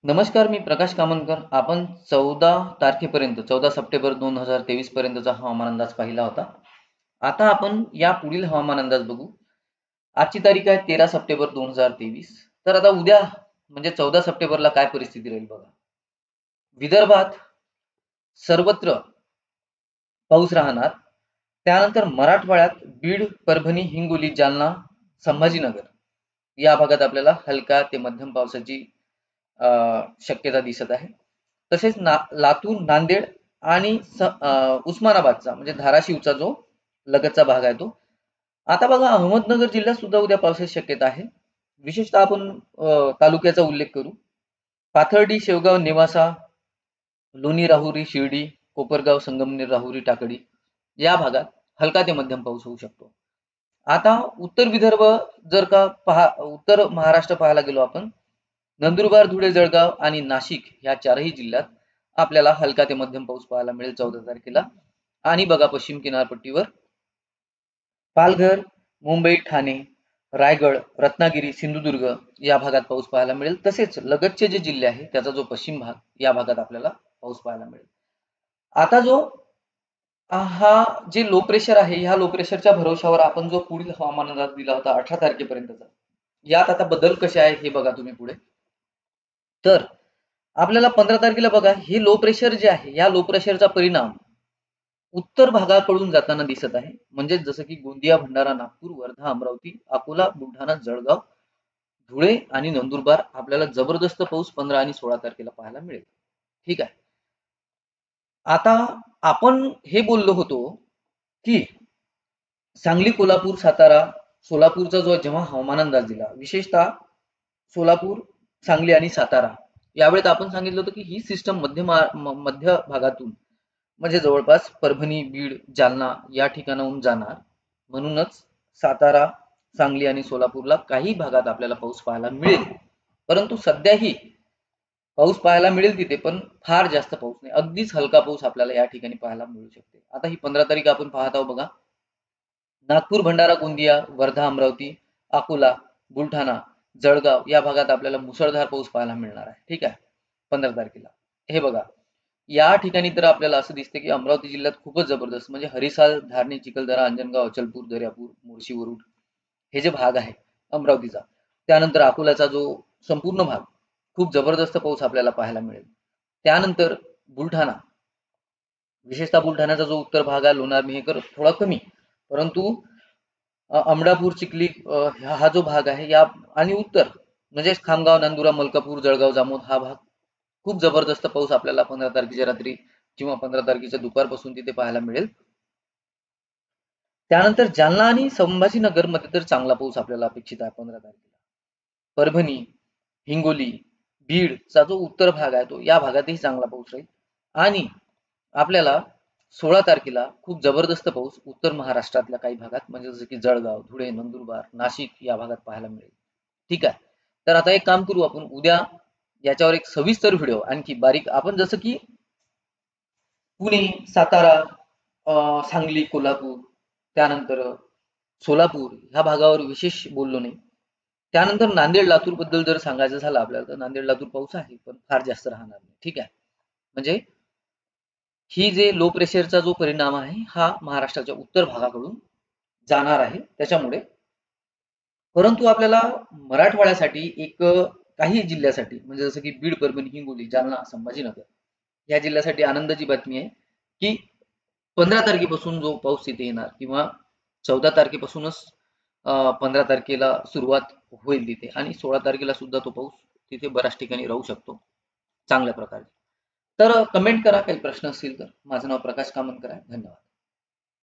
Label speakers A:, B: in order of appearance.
A: नमस्कार, मी प्रकाश कामनकर. आपण 14 तारखेपर्यंत 14 सप्टेंबर 2023 पर्यंतचा हवामान अंदाज पाहिला होता. आता आपण या पुढील हवामान अंदाज बघू. आजची तारीख आहे 13 सप्टेंबर 2023. तर आता उद्या म्हणजे 14 सप्टेंबरला काय परिस्थिती राहील बघा. विदर्भात सर्वत्र पाऊस राहणार. त्यानंतर मराठवाड्यात बीड, परभणी, हिंगोली, जालना, संभाजीनगर या भागात आपल्याला हलका ते मध्यम पावसाची शक्यता दिसत आहे. तसेच लातूर, नांदेड आणि उस्मानाबादचा म्हणजे धाराशिवचा जो लगतचा भाग आहे तो. आता बघा, अहमदनगर जिल्ह्यात सुद्धा उद्या पावसाची शक्यता आहे. विशेषतः आपण तालुक्याचा उल्लेख करू. पाथर्डी, शेवगाव, नेवासा, लोणी, राहुरी, शिर्डी, कोपरगाव, संगमनेर, राहुरी, टाकळी या भागात हलका ते मध्यम पाऊस होऊ शकतो. आता उत्तर विदर्भ जर का उत्तर महाराष्ट्र पाहायला गेलो आपण, नंदुरबार, धुळे, जळगाव आणि नाशिक या चारही जिल्ह्यात आपल्याला हलका ते मध्यम पाऊस पाहायला मिळेल 14 तारखेला. आणि बघा, पश्चिम किनारपट्टीवर पालघर, मुंबई, ठाणे, रायगड, रत्नागिरी, सिंधुदुर्ग या भागात पाऊस पाहायला मिळेल. तसेच लगतचे जे जिल्हे आहेत त्याचा जो पश्चिम भाग या भागात आपल्याला पाऊस पाहायला मिळेल. आता जो हा जे लो प्रेशर आहे, ह्या लो प्रेशरच्या भरोशावर आपण जो पुढील हवामान अंदाज दिला होता 18 तारखेपर्यंतचा, यात आता बदल कसे आहे हे बघा तुम्ही पुढे. तर आपल्याला 15 तारखेला बघा, हे लो प्रेशर जे आहे, या लो प्रेशरचा परिणाम उत्तर भागाकडून जाताना दिसत आहे. म्हणजे जसं की गोंदिया, भंडारा, नागपूर, वर्धा, अमरावती, अकोला, बुलढाणा, जळगाव, धुळे आणि नंदुरबार आपल्याला जबरदस्त पाऊस 15 आणि 16 तारखेला पाहायला मिळेल. ठीक आहे. आता आपण हे बोललो होतो की सांगली, कोल्हापूर, सातारा, सोलापूरचा जो जेव्हा हवामान अंदाज दिला, विशेषतः सोलापूर, सांगली आणि सातारा यावेळेत आपण सांगितलं होतं की ही सिस्टम मध्य भागातून म्हणजे जवळपास परभणी, बीड, जालना या ठिकाणाहून जाणार. म्हणूनच सातारा, सांगली आणि सोलापूरला काही भागात आपल्याला पाऊस पाहायला मिळेल. परंतु सध्याही पाऊस पाहायला मिळेल तिथे, पण फार जास्त पाऊस नाही. अगदीच हलका पाऊस आपल्याला या ठिकाणी पाहायला मिळू शकते. आता ही 15 तारीख आपण पाहत आहोत बघा. नागपूर, भंडारा, गोंदिया, वर्धा, अमरावती, अकोला, बुलढाणा, जळगाव या भागात आपल्याला मुसळधार पाऊस पाहायला मिळणार आहे. ठीक आहे. 15 तारखेला हे बघा, या ठिकाणी तर आपल्याला असं दिसते की अमरावती जिल्ह्यात खूपच जबरदस्त म्हणजे हरिसाल, धारणी, चिखलदरा, अंजनगाव, अचलपूर, दर्यापूर, मोर्शी, वरुड हे जे भाग आहे अमरावतीचा, त्यानंतर अकोल्याचा जो संपूर्ण भाग, खूप जबरदस्त पाऊस आपल्याला पाहायला मिळेल. त्यानंतर बुलढाणा, विशेषतः बुलढाण्याचा जो उत्तर भाग आहे, लोणार, मेहकर थोडा कमी, परंतु अमडापूर, चिखली हा जो भाग आहे या आणि उत्तर म्हणजे खामगाव, नांदुरा, मलकापूर, जळगाव, जामोद हा भाग खूप जबरदस्त पाऊस आपल्याला 15 तारखेच्या रात्री किंवा 15 तारखेच्या दुपारपासून तिथे पाहायला मिळेल. त्यानंतर जालना आणि संभाजीनगर मध्ये तर चांगला पाऊस आपल्याला अपेक्षित आहे 15 तारखेला. परभणी, हिंगोली, बीडचा जो उत्तर भाग आहे तो या भागातही चांगला पाऊस राहील. आणि आपल्याला 16 तारखेला खूप जबरदस्त पाऊस उत्तर महाराष्ट्रातल्या काही भागात म्हणजे जसं की जळगाव, धुळे, नंदुरबार, नाशिक या भागात पाहायला मिळेल. ठीक आहे. तर आता एक काम करू आपण, उद्या याच्यावर एक सविस्तर व्हिडिओ आणखी बारीक आपण जसं की पुणे, सातारा, सांगली, कोल्हापूर, त्यानंतर सोलापूर ह्या भागावर विशेष बोललो नाही. त्यानंतर नांदेड, लातूर बद्दल जर सांगायचं झालं आपल्याला तर नांदेड, लातूर पाऊस आहे पण फार जास्त राहणार नाही. ठीक आहे. म्हणजे ही जे लो प्रेशरचा जो परिणाम आहे हा महाराष्ट्राच्या उत्तर भागाकडून जाणार आहे त्याच्यामुळे. परंतु आपल्याला मराठवाड्यासाठी एक काही जिल्ह्यासाठी म्हणजे जसं की बीड, परभणी, हिंगोली, जालना, संभाजीनगर या जिल्ह्यासाठी आनंदाची बातमी आहे की 15 तारखेपासून जो पाऊस तिथे येणार किंवा 14 तारखेपासूनच 15 तारखेला सुरुवात होईल तिथे आणि 16 तारखेला सुद्धा तो पाऊस तिथे बऱ्याच ठिकाणी राहू शकतो चांगल्या प्रकारे. तर कमेंट करा काही प्रश्न असतील तर. माझं नाव प्रकाश कामनकर आहे. धन्यवाद.